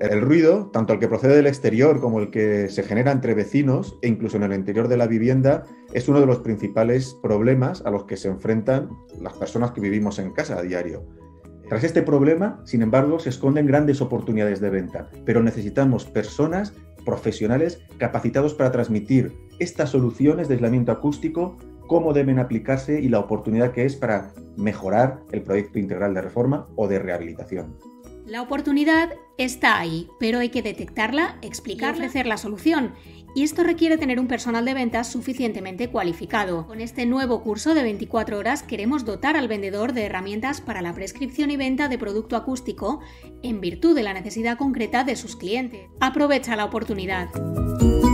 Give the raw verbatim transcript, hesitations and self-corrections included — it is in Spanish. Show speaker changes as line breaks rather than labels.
El ruido, tanto el que procede del exterior como el que se genera entre vecinos e incluso en el interior de la vivienda, es uno de los principales problemas a los que se enfrentan las personas que vivimos en casa a diario. Tras este problema, sin embargo, se esconden grandes oportunidades de venta, pero necesitamos personas profesionales capacitados para transmitir estas soluciones de aislamiento acústico, cómo deben aplicarse y la oportunidad que es para mejorar el proyecto integral de reforma o de rehabilitación.
La oportunidad está ahí, pero hay que detectarla, explicarla y ofrecer la solución. Y esto requiere tener un personal de ventas suficientemente cualificado. Con este nuevo curso de veinticuatro horas queremos dotar al vendedor de herramientas para la prescripción y venta de producto acústico en virtud de la necesidad concreta de sus clientes. Aprovecha la oportunidad.